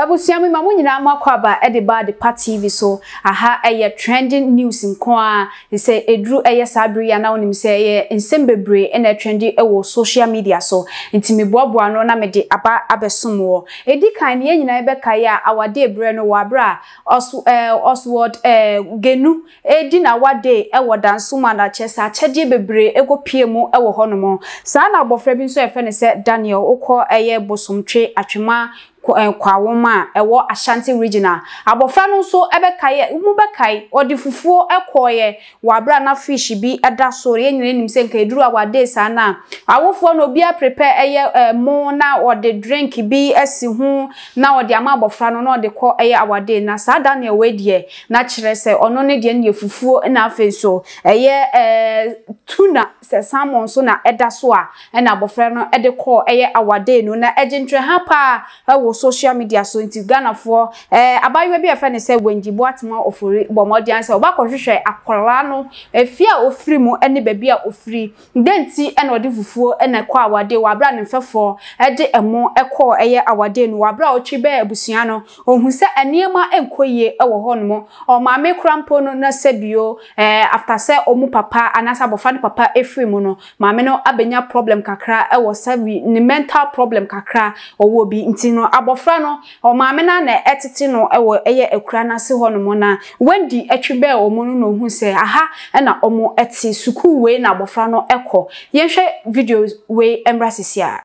Abusiami mamu nyina makwaba ediba de TV so aha eye trending news nko a say edru eye sabri ya na onim say eye nsembebre na trendi ewo social media so ntimi boaboa no na mede aba abesomwo edi kan ne nyina ebe kai a awade ebre no wabra Oswald genu edi na wade ewo dansoma na chesa achede bebre ego piemu ewo honomo sa na abofra bi nso efe ne se Daniel okọ eye bosomtwe atwema kwawoma ewo Ashanti regional abofra no so ebekaye umubekaye odi fufuo ekoye wabra na fish bi eda so ye nyine nim se nka eduru awade sa na awofo no bia prepare eye mo na odi drink bi asi hu na odi ama abofra no na odi ko eye awade na sa Daniel wedie na kire se ono ne de ne fufuo na afen so eye tuna se salmon so na eda so a na abofra no ede ko eye awade no na ejentwe ha pa social media so inti Ghana for abayewa bi afa ne se Wenjibo atema ofori bomodi anse obakọhwehwe akola no efia ofiri mu ene baby a ofiri denti ene odi fufuo ene kwa awade wabra ne mfefo ede emo ekọ eye awade no wabra otwi be abusua no ohun se eniema enkoye ewo ho no o maame krampo no na sebio after se omu papa anasa bofa ne papa efiri mu no maame no abenya problem kakra ewo sabi ne mental problem kakra owo bi nti no abofra no o maame na etiti no ewo eye ekura na se ho no mo na wendi etwebe o mo no hu se aha na omo eti suku we na abofra no ekọ yenhwe videos we embrasisia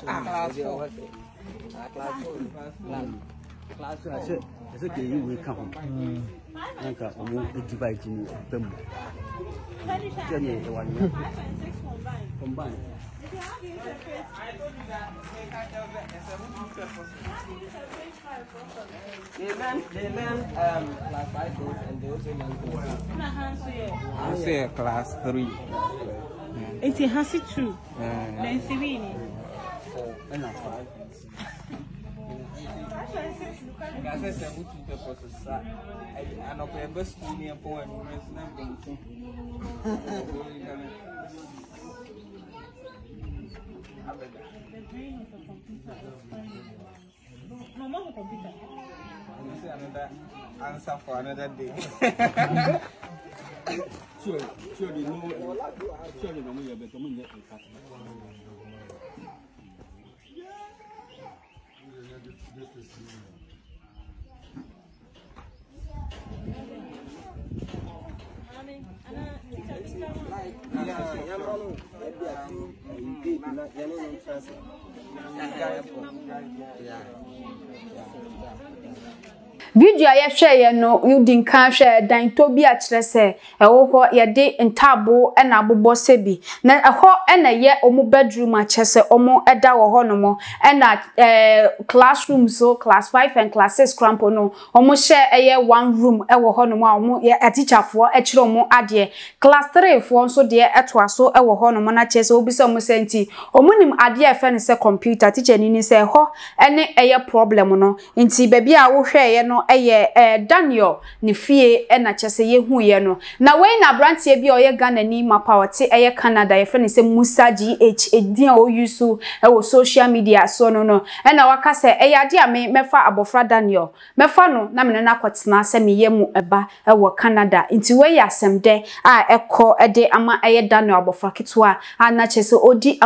They learn class 5 codes and they also learn class 3. It's a Hasi 2. Then 3. 4 and 5. I said 7 to process. And a best school near Poem. No computer. Another answer for another day. Sure, you know, sure, you know, you're better than that. Video ya hwe no yudin kan hwe dan to bi a kire se ewo ho ye de ntabo na abobọ sebi na eho na ye omu bedroom a kire se omu eda wo ho no mo na classroom so class 5 and class 6 crampo no omu share eye one room ewo ho no mo a omu ye teacher fo e kire omu ade class 3 fo so de etoa so ewo ho no mo na kire se obi se omu senti omu nim ade e fe ne se computer teacher ni se ho ene eye problem no nti baby a wo hwe ye no eye Daniel ni fie na chese ye hu ye no na we na brantie bi oye Ghana ni mapa wote eye Canada ye friend say Musa GH edin o yusu wo social media so no na waka se eye ade a mefa abofra Daniel mefa no na me na kwetena se me ye mu eba wo Canada nti we ya semde a ekọ ede ama eye Daniel abofra kitwa na chese odi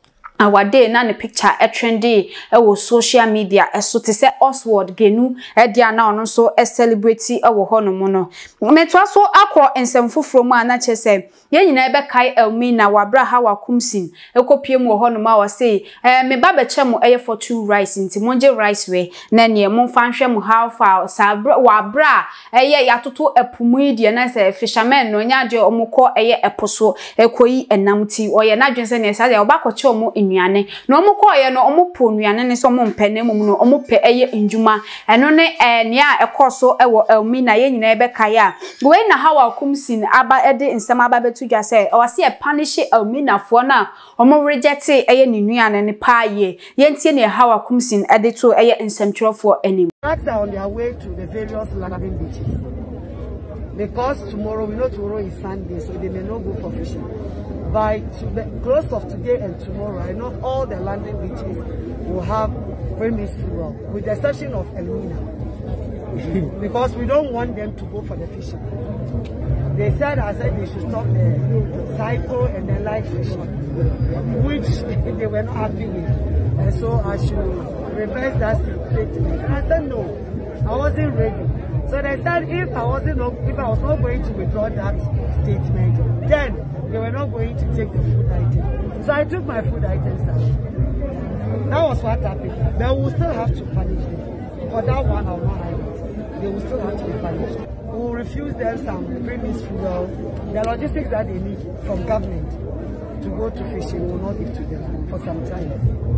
awade na ne picture trendy ewo social media eso te se Oswald genu dia na ono so celebrate ewo hono no metwa so akọ ensemfoforo mu ana chese ye nyina ebe kai Elmina wabra hawa kumsin ekopie mu hono ma wa say me ba be chemu eye for 2 rice nti monje rice we na ne mo fa hwe mu how far sabra wabra eye yatoto epumu idie na se fisherman no nya de omukọ eye eposo ekoyi enamti oye na dwense ne sa de obakọ mu nuane no omukoye no omupo nuane ne so mompene mum no omupe eye njuma eno ne ne a ekoso ewo Elmina ye nyina ebe kaya we na hawa kumsin aba ede nsem aba betu dwa se wase e punish Elmina fo na omo reject eye ne nuane ne paaye ye ntie ne hawa kumsin ede to eye nsemtwerofo anim. Are on their way to the various landing beaches because tomorrow we know tomorrow is Sunday, so they may not go for fishing. by the close of today and tomorrow, I know all the landing beaches will have premise fuel, with the exception of Elmina, because we don't want them to go for the fishing. They said, they should stop the cycle and the light fishing, which they were not happy with, and so I should reverse that statement. And I said no, I wasn't ready. So they said if I was not going to withdraw that statement, then they were not going to take the food item. So I took my food items out. That was what happened. They will still have to punish them. For that one, I will not hide it. They will still have to be punished. We will refuse them some premise fuel, the logistics that they need from government to go to fishing. We will not give to them for some time.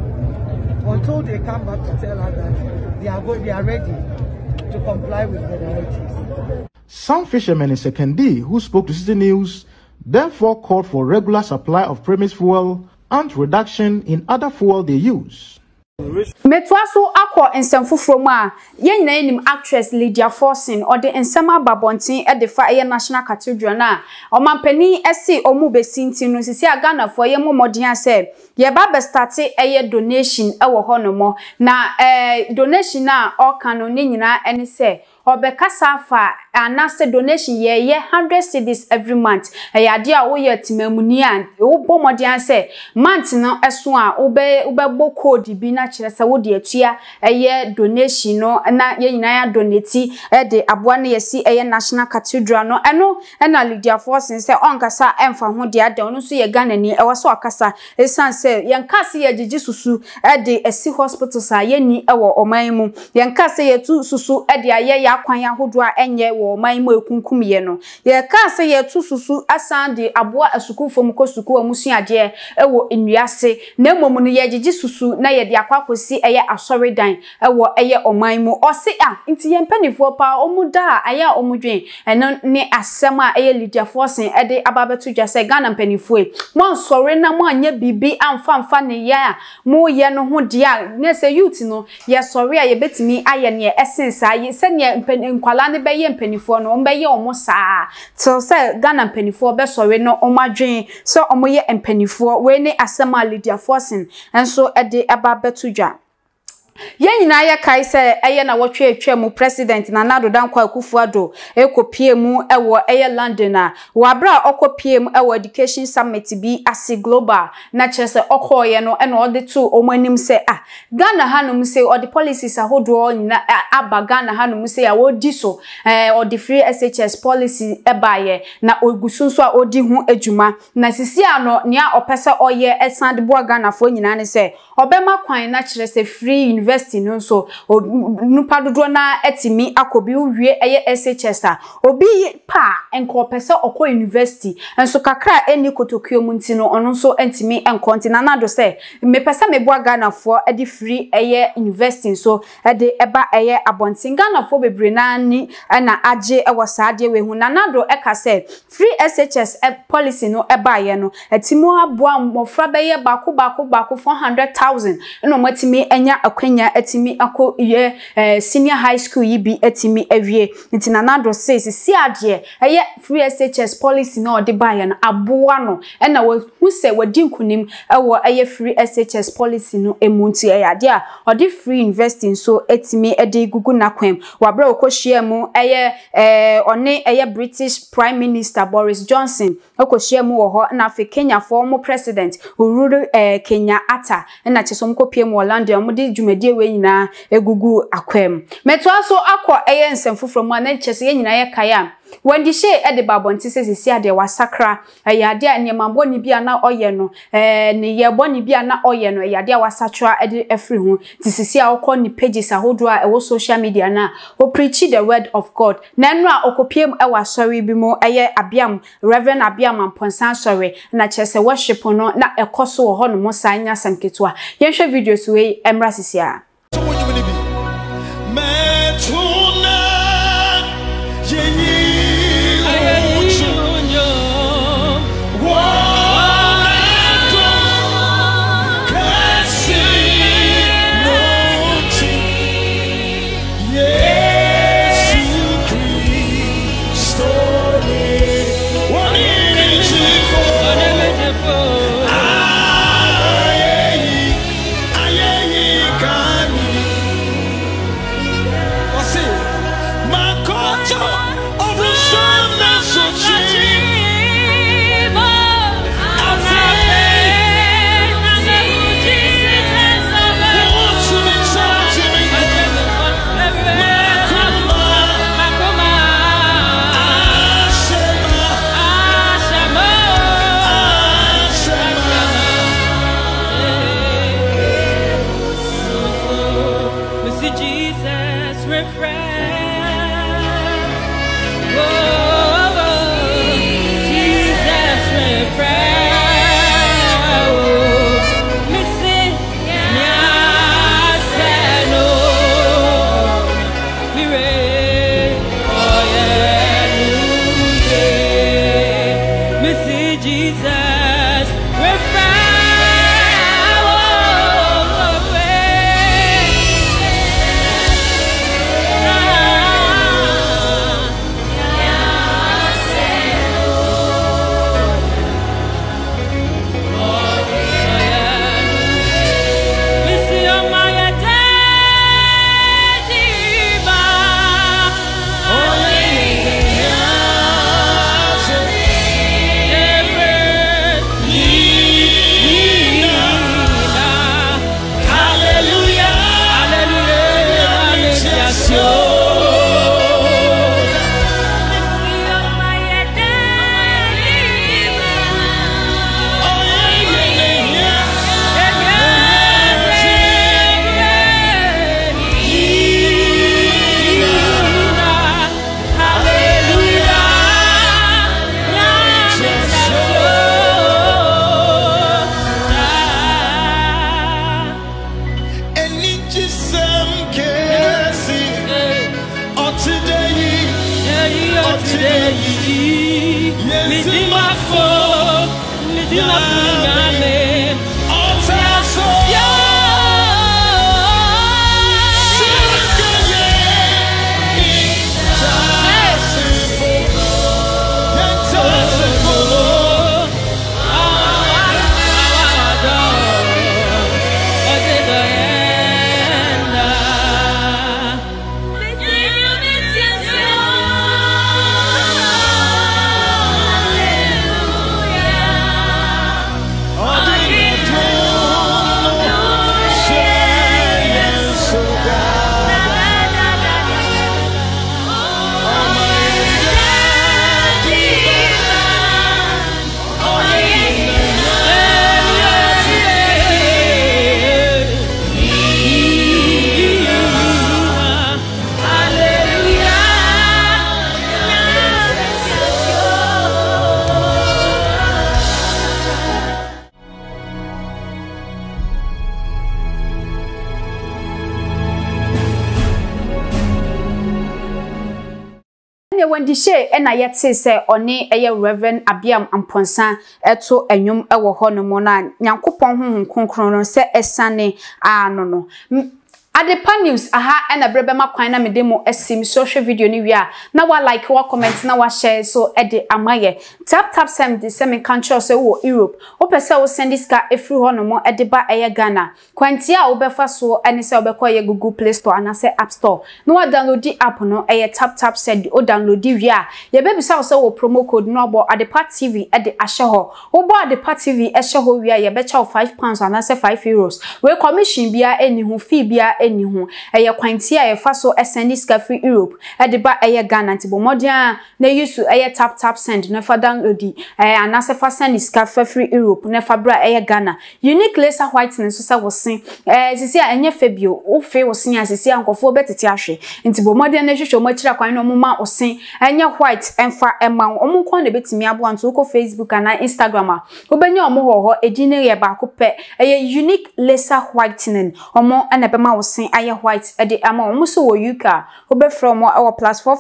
Until they come back to tell us that they are ready to comply with the directives. Some fishermen in Sekondi who spoke to City News therefore called for regular supply of premise fuel and reduction in other fuel they use. Metwaso akọ ensem a ye nyina enim actress Lydia Forson or the ensema babontin e de fa ye National Cathedral na omampani ese omu besinti no sisi Ghana for ye momodin ase ye ba be start ye donation e wo honomo na donation na o kan no nyina ene se obekasa fa anase donation ye 100 cedis every month ade a wo ye timamuni an wo bomodin ase month no eso a ube code bi na kire se wo de atua eye donation no na ye nyina ya donate de aboa na yesi eye National Cathedral no eno na Lydia Forson se onkasa emfa ho de ada no so ye Ghana ni e waso akasa esan se yenkase ye gigi susu de esi hospitals a ye ni e wo oman mu yenkase ye tu susu de aye ya kwan ahodo a enye wo oman mu ekunkum ye no yenkase ye tu susu asan de aboa asukufo ko suku amusuade e wo enuase na momu no ye gigi susu na ye de akwakosi eye asoridan ewo eye oman mu ose nti ye mpanifo pa omuda aya omudwen eno ne asem a eye Lydia Forson ede ababeto dwase Ghana mpanifo mo sori na mo anya bibi amfa ne ya mo ye no ho dia na se youth no ye sori a ye betimi aye ne essence aye se ne nkwala ne be ye mpanifo no be ye omo saa till se Ghana mpanifo be sori no omadwen so omo ye mpanifo we ne asem a Lydia Forson enso ede ababeto dwa ye nyina ya kai se eye na wotwe atwa mu president na Nado Dankwa Akufo-Addo ekopie mu ewo eye London a wabra okopie mu ewo education summit bi asi global na chese okoye no ena ode to omanim se Ghana hanum se ode policies ahodo nyina aba Ghana hanum se ya wodi so ode free SHS policy ebaye na ogusunso a odi hu adwuma na sisi ano nia opese oye esande bo Ghana fo nyina ne se obema kwan na chese free university no so nupa dodo na etimi akobi uwie eye SHS a obi pa enko pese okọ university enso kakra eni kotokio munti no ono so entimi enkonti na Nado se me pese me bo Ghana fo edi free eye university so edi eba eye abontin Ghana fo bebre na ni na age ewo saade we hu na Nado eka se free SHS policy no eba ye no etimo aboa mofra be ye bako 400,000 eno matimi enya akwanya etimi ako ye senior high school yibi etimi awie nti na Nado says si ade eye free SHS policy no de ba ye no aboa no ena hu se wadi nkunim ewo eye free SHS policy no emunti ade a ode free investing so etimi ede gugu na kwem wabra okohia mu eye one eye British Prime Minister Boris Johnson okohia mu wo ho na Africa Kenya former president Uhuru Kenyatta na chesom kopie mu Orlando mu de dwumadi we nyina egugu akwem metwaso akọ eye nsemfoforo mu na chese ye nyina ye kaya Wendi she ede babonti se sisi ade wasakra ade a niamabo ni bia na oye no ne yebo ni bia na oye no ade a wasatra ede efri hu ti sisi a okọ ni pages ahodo a ewo social media na o preach the word of God na enu a okopiem e wasori bi mo eye abiam Reverend Abiam Amponsan sorry na chese worship no na ekoso wo ho no mo sanya samketua yenhwe videos we emra sisi a Wendy Shay and I yet say one a Reverend Abiam Amponsan eto enyum ewo ho no mo na Nyankopon honhom kronkron se esane no Adepa news aha na brebema kwan na medemo esim social video ni wi a na wa like wa comment na wa share so ede amaye tap send the same country so wo Europe o pese wo send this ka efri ho no mo ede ba eye Ghana kwanti a wo befa so ene se wo bekọ ye Google Play Store ana se App Store no wa download the app no eye tap send o download di wi a ye be bisa so wo promo code no abo Adepa TV ede ahye ho wo bo Adepa TV ehye ho wi a ye be cha £5 ana se €5 we commission bia eni hu fee bia eni hu eye kwanti a ye fa so send this ka free Europe ede ba eye Ghana ntibo modia na use eye tap send no fa download di anase fa send this ka free Europe na fa bra eye Ghana unique laser whitening so sa wo sen sisi a enye febio wo fe wo sen asisi ankofo betete ahwe ntibo modia na hwehwe mo kira kwan no mo ma wo sen enye white enfa ema wo kon na betimi abo anto ko Facebook na Instagram wo benya omo ho edine ye ba ko pe eye unique laser whitening omo ana be ma wo sen aye white ede ama omo so wo UK wo be from our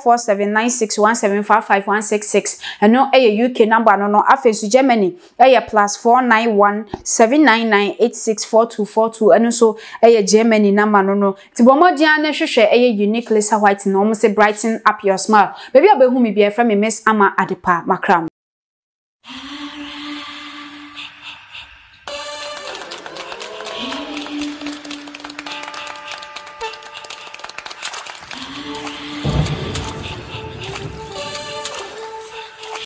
+44796175516 eno eye UK number no afesu Germany eye +4917998642242 eno so eye Germany number no tibomodian na hwehwe eye unique laser white no omo say brighten up your smile baby obehu me bia from me Miss Ama Adepa Makram.